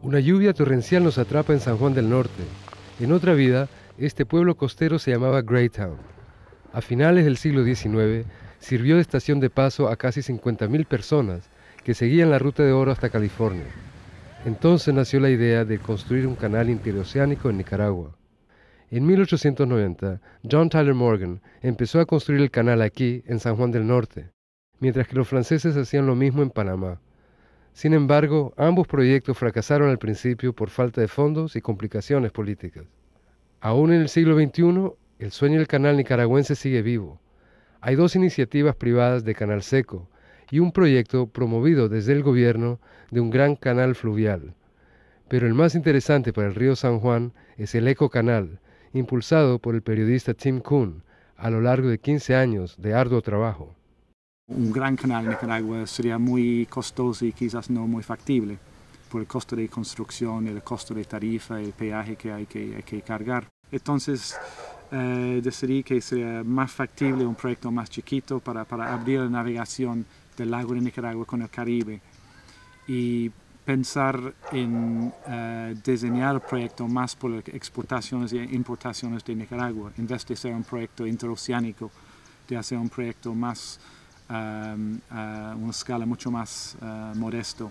Una lluvia torrencial nos atrapa en San Juan del Norte. En otra vida, este pueblo costero se llamaba Greytown. A finales del siglo XIX, sirvió de estación de paso a casi 50.000 personas que seguían la ruta de oro hasta California. Entonces nació la idea de construir un canal interoceánico en Nicaragua. En 1890, John Tyler Morgan empezó a construir el canal aquí, en San Juan del Norte, mientras que los franceses hacían lo mismo en Panamá. Sin embargo, ambos proyectos fracasaron al principio por falta de fondos y complicaciones políticas. Aún en el siglo XXI, el sueño del canal nicaragüense sigue vivo. Hay dos iniciativas privadas de canal seco y un proyecto promovido desde el gobierno de un gran canal fluvial. Pero el más interesante para el río San Juan es el Eco Canal, impulsado por el periodista Tim Kuhn a lo largo de 15 años de arduo trabajo. Un gran canal en Nicaragua sería muy costoso y quizás no muy factible por el costo de construcción, el costo de tarifa, el peaje que hay que cargar. Entonces decidí que sería más factible un proyecto más chiquito para abrir la navegación del lago de Nicaragua con el Caribe y pensar en diseñar el proyecto más por exportaciones e importaciones de Nicaragua, en vez de ser un proyecto interoceánico, de hacer un proyecto más a una escala mucho más modesto.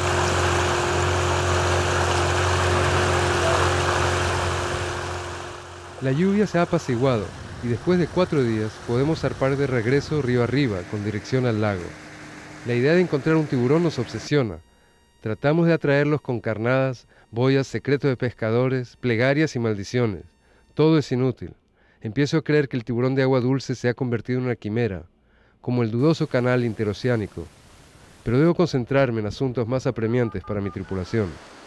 La lluvia se ha apaciguado y después de 4 días podemos zarpar de regreso río arriba con dirección al lago. La idea de encontrar un tiburón nos obsesiona. Tratamos de atraerlos con carnadas, boyas, secretos de pescadores, plegarias y maldiciones. Todo es inútil. Empiezo a creer que el tiburón de agua dulce se ha convertido en una quimera, como el dudoso canal interoceánico, pero debo concentrarme en asuntos más apremiantes para mi tripulación.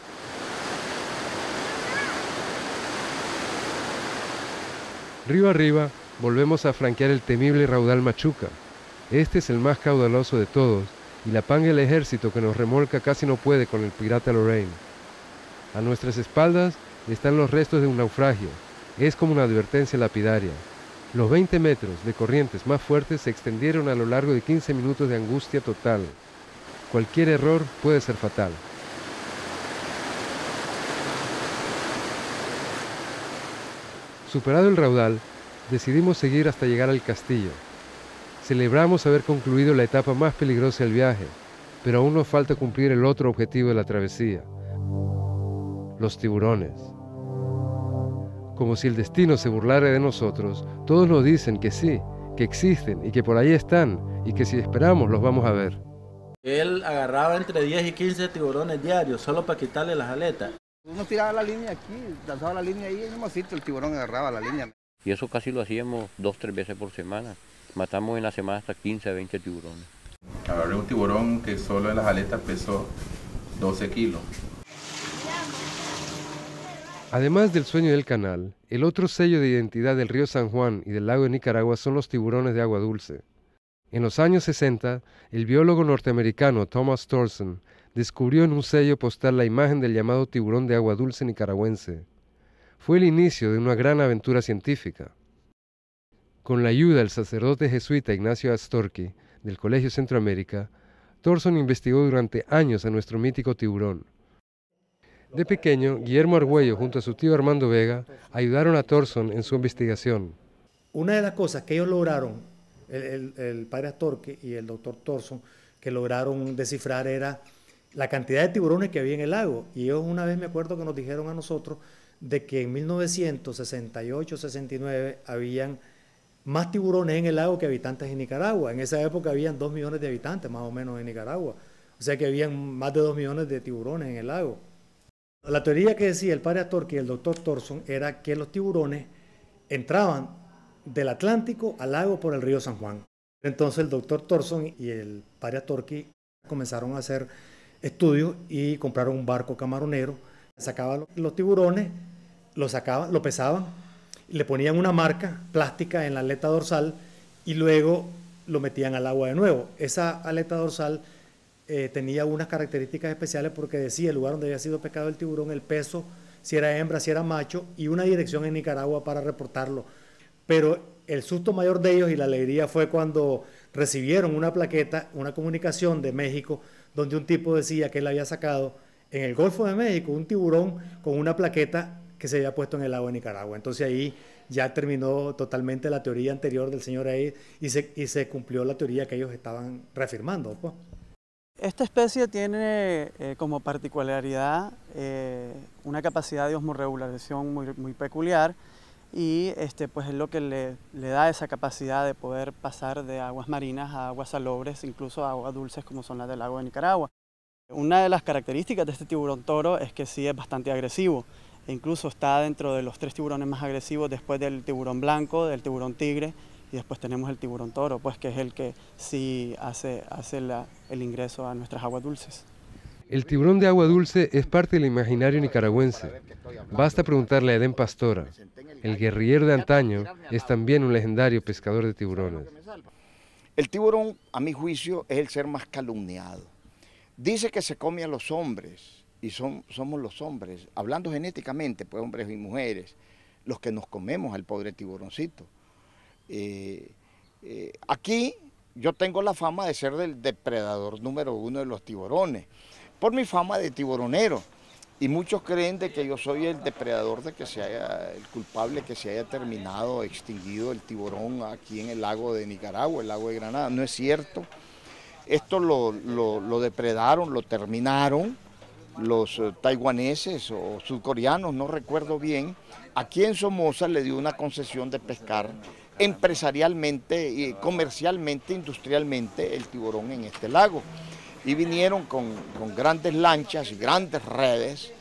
Río arriba, volvemos a franquear el temible raudal Machuca. Este es el más caudaloso de todos, y la panga del ejército que nos remolca casi no puede con el pirata Lorraine. A nuestras espaldas están los restos de un naufragio. Es como una advertencia lapidaria. Los 20 metros de corrientes más fuertes se extendieron a lo largo de 15 minutos de angustia total. Cualquier error puede ser fatal. Superado el raudal, decidimos seguir hasta llegar al castillo. Celebramos haber concluido la etapa más peligrosa del viaje, pero aún nos falta cumplir el otro objetivo de la travesía: los tiburones. Como si el destino se burlara de nosotros, todos nos dicen que sí, que existen y que por ahí están y que si esperamos los vamos a ver. Él agarraba entre 10 y 15 tiburones diarios solo para quitarle las aletas. Uno tiraba la línea aquí, lanzaba la línea ahí en el mismo sitio, el tiburón agarraba la línea. Y eso casi lo hacíamos 2 o 3 veces por semana. Matamos en la semana hasta 15 a 20 tiburones. Agarré un tiburón que solo en las aletas pesó 12 kilos. Además del sueño del canal, el otro sello de identidad del río San Juan y del lago de Nicaragua son los tiburones de agua dulce. En los años 60, el biólogo norteamericano Thomas Thorson descubrió en un sello postal la imagen del llamado tiburón de agua dulce nicaragüense. Fue el inicio de una gran aventura científica. Con la ayuda del sacerdote jesuita Ignacio Astorqui, del Colegio Centroamérica, Thorson investigó durante años a nuestro mítico tiburón. De pequeño, Guillermo Argüello junto a su tío Armando Vega ayudaron a Thorson en su investigación. Una de las cosas que ellos lograron, el padre Astorqui y el doctor Thorson, que lograron descifrar era la cantidad de tiburones que había en el lago. Y ellos una vez me acuerdo que nos dijeron a nosotros de que en 1968-69 habían más tiburones en el lago que habitantes en Nicaragua. En esa época habían 2 millones de habitantes más o menos en Nicaragua. O sea que habían más de 2 millones de tiburones en el lago. La teoría que decía el padre Astorqui y el doctor Thorson era que los tiburones entraban del Atlántico al lago por el río San Juan. Entonces el doctor Thorson y el padre Astorqui comenzaron a hacer estudios y compraron un barco camaronero, sacaban los tiburones, los sacaban, lo pesaban, le ponían una marca plástica en la aleta dorsal y luego lo metían al agua de nuevo. Esa aleta dorsal tenía unas características especiales porque decía el lugar donde había sido pescado el tiburón, el peso, si era hembra, si era macho, y una dirección en Nicaragua para reportarlo. Pero el susto mayor de ellos y la alegría fue cuando recibieron una plaqueta, una comunicación de México, donde un tipo decía que él había sacado en el Golfo de México un tiburón con una plaqueta que se había puesto en el lago de Nicaragua. Entonces ahí ya terminó totalmente la teoría anterior del señor ahí y se cumplió la teoría que ellos estaban reafirmando, pues. Esta especie tiene como particularidad una capacidad de osmorregulación muy peculiar y pues es lo que le da esa capacidad de poder pasar de aguas marinas a aguas salobres, incluso a aguas dulces como son las del lago de Nicaragua. Una de las características de este tiburón toro es que sí es bastante agresivo e incluso está dentro de los 3 tiburones más agresivos después del tiburón blanco, del tiburón tigre y después tenemos el tiburón toro, pues que es el que sí hace el ingreso a nuestras aguas dulces. El tiburón de agua dulce es parte del imaginario nicaragüense. Basta preguntarle a Edén Pastora. El guerrillero de antaño es también un legendario pescador de tiburones. El tiburón, a mi juicio, es el ser más calumniado. Dice que se come a los hombres, y somos los hombres, hablando genéticamente, pues hombres y mujeres, los que nos comemos al pobre tiburoncito. Aquí yo tengo la fama de ser el depredador número 1 de los tiburones, por mi fama de tiburonero. Y muchos creen de que yo soy el depredador de que el culpable que se haya terminado, extinguido el tiburón aquí en el lago de Nicaragua, el lago de Granada. No es cierto. Esto lo depredaron, lo terminaron los taiwaneses o surcoreanos, no recuerdo bien. Aquí en Somoza le dio una concesión de pescar empresarialmente, y comercialmente, industrialmente el tiburón en este lago. Y vinieron con grandes lanchas y grandes redes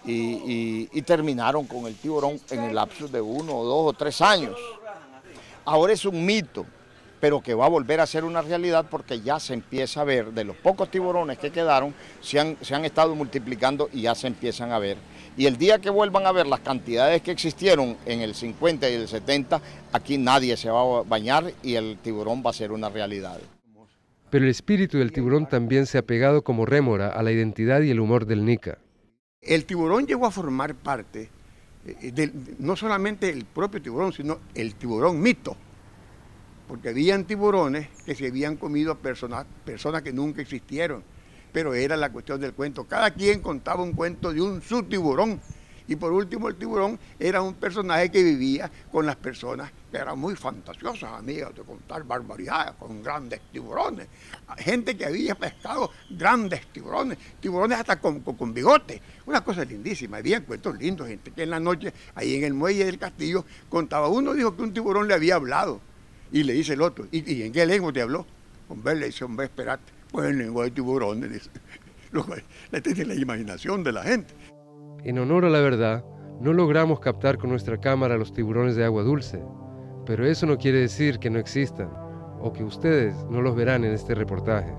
y terminaron con el tiburón en el lapso de 1 o 2 o 3 años. Ahora es un mito, pero que va a volver a ser una realidad porque ya se empieza a ver, de los pocos tiburones que quedaron, se han estado multiplicando y ya se empiezan a ver. Y el día que vuelvan a ver las cantidades que existieron en el 50 y el 70, aquí nadie se va a bañar y el tiburón va a ser una realidad. Pero el espíritu del tiburón también se ha pegado como rémora a la identidad y el humor del Nica. El tiburón llegó a formar parte, no solamente el propio tiburón, sino el tiburón mito. Porque habían tiburones que se habían comido a personas que nunca existieron. Pero era la cuestión del cuento. Cada quien contaba un cuento de un subtiburón. Y por último el tiburón era un personaje que vivía con las personas que eran muy fantasiosas, amigas, de contar barbaridades con grandes tiburones. Gente que había pescado grandes tiburones, tiburones hasta con bigote. Una cosa lindísima, había cuentos lindos, gente que en la noche, ahí en el muelle del castillo, contaba. Uno dijo que un tiburón le había hablado. Y le dice el otro, ¿y en qué lengua te habló? Hombre, le dice, hombre, esperate, pues en lengua de tiburones, dice. Esta es la imaginación de la gente. En honor a la verdad, no logramos captar con nuestra cámara los tiburones de agua dulce, pero eso no quiere decir que no existan, o que ustedes no los verán en este reportaje.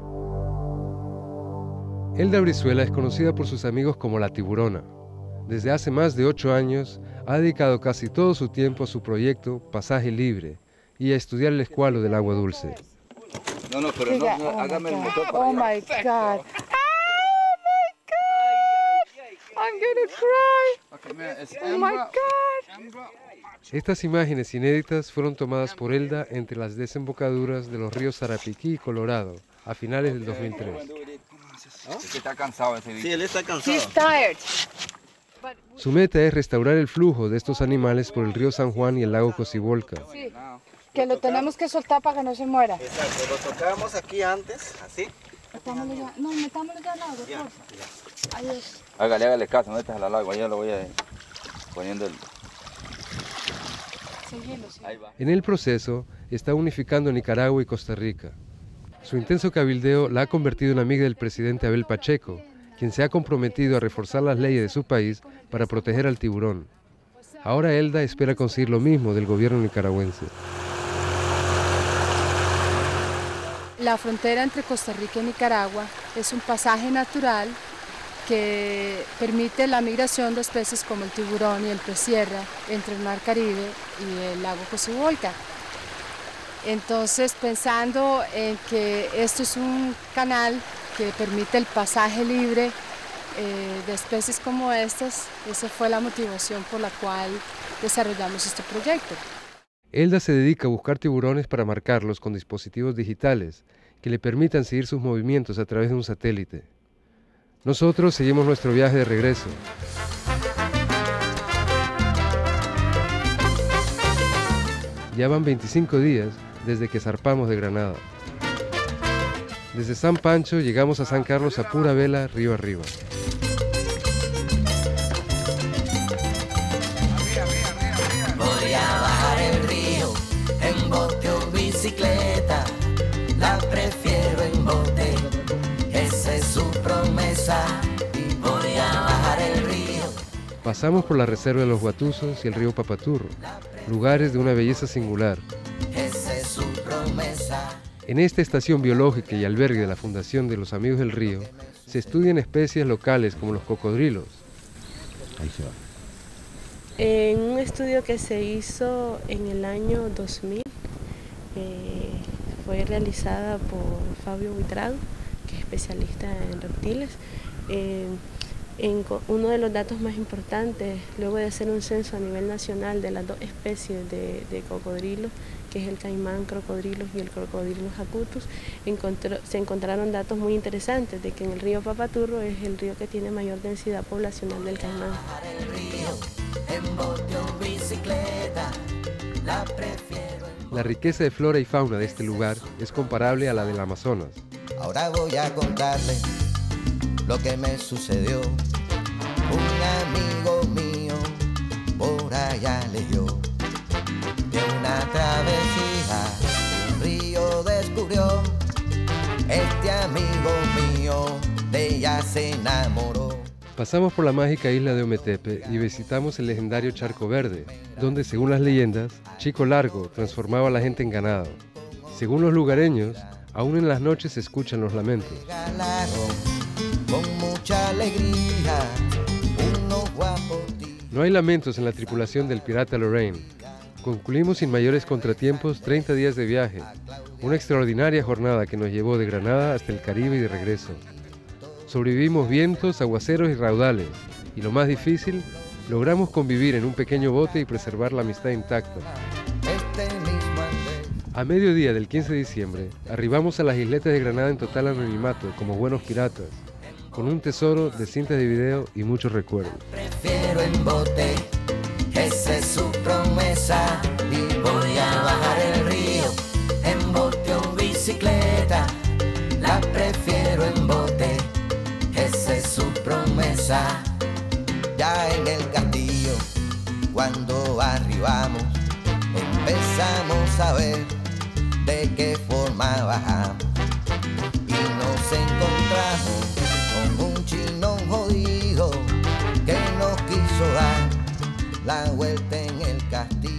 Elda Brizuela es conocida por sus amigos como La Tiburona. Desde hace más de 8 años, ha dedicado casi todo su tiempo a su proyecto Pasaje Libre, y a estudiar el escualo del agua dulce. No, pero no, hágame el motor para allá. Oh my God. Oh my God. I'm gonna cry. Oh my God. Estas imágenes inéditas fueron tomadas por Elda entre las desembocaduras de los ríos Sarapiquí y Colorado a finales del 2003. Está cansado ese bicho. Sí, él está cansado. He's tired. Su meta es restaurar el flujo de estos animales por el río San Juan y el lago Cocibolca. Sí, que lo tenemos que soltar para que no se muera. Exacto, lo tocábamos aquí antes, así. Metámoslo ya. No, metámoslo ya al agua, por favor. Adiós. Hágale caso, no estás al agua, ya lo voy a poniendo el... Seguilo. Ahí va. En el proceso, está unificando Nicaragua y Costa Rica. Su intenso cabildeo la ha convertido en amiga del presidente Abel Pacheco, quien se ha comprometido a reforzar las leyes de su país para proteger al tiburón. Ahora Elda espera conseguir lo mismo del gobierno nicaragüense. La frontera entre Costa Rica y Nicaragua es un pasaje natural que permite la migración de especies como el tiburón y el pez sierra entre el mar Caribe y el lago Cocibolca. Entonces, pensando en que esto es un canal que permite el pasaje libre de especies como estas, esa fue la motivación por la cual desarrollamos este proyecto. Elda se dedica a buscar tiburones para marcarlos con dispositivos digitales que le permitan seguir sus movimientos a través de un satélite. Nosotros seguimos nuestro viaje de regreso. Ya van 25 días desde que zarpamos de Granada. Desde San Pancho llegamos a San Carlos a pura vela río arriba. Voy a bajar el río en bote o bicicleta, la prefiero en bote, esa es su promesa. Voy a bajar el río. Pasamos por la reserva de los Guatuzos y el río Papaturro, lugares de una belleza singular. Esa es su promesa. En esta estación biológica y albergue de la Fundación de los Amigos del Río se estudian especies locales como los cocodrilos. Ahí se va. En un estudio que se hizo en el año 2000, fue realizada por Fabio Buitrago, que es especialista en reptiles. Uno de los datos más importantes, luego de hacer un censo a nivel nacional de las dos especies de cocodrilos, que es el caimán crocodrilus y el crocodrilus acutus, se encontraron datos muy interesantes de que en el río Papaturro es el río que tiene mayor densidad poblacional del caimán. La riqueza de flora y fauna de este lugar es comparable a la del Amazonas. Ahora voy a contarle lo que me sucedió. Un amigo mío por allá leyó de una travesía, un río descubrió. Este amigo mío de ella se enamoró. Pasamos por la mágica isla de Ometepe y visitamos el legendario Charco Verde, donde, según las leyendas, Chico Largo transformaba a la gente en ganado. Según los lugareños, aún en las noches se escuchan los lamentos. Con mucha alegría, unos guapos. No hay lamentos en la tripulación del pirata Lorraine. Concluimos sin mayores contratiempos 30 días de viaje, una extraordinaria jornada que nos llevó de Granada hasta el Caribe y de regreso. Sobrevivimos vientos, aguaceros y raudales, y lo más difícil, logramos convivir en un pequeño bote y preservar la amistad intacta. A mediodía del 15 de diciembre, arribamos a las isletas de Granada en total anonimato, como buenos piratas, con un tesoro de cintas de video y muchos recuerdos. Prefiero en bote, esa es su promesa. Y voy a bajar el río en bote o bicicleta, la prefiero en bote, esa es su promesa. Ya en el castillo, cuando arribamos, empezamos a ver de qué forma bajamos. Y nos encontramos con un chino jodido que nos quiso dar la vuelta en el castillo.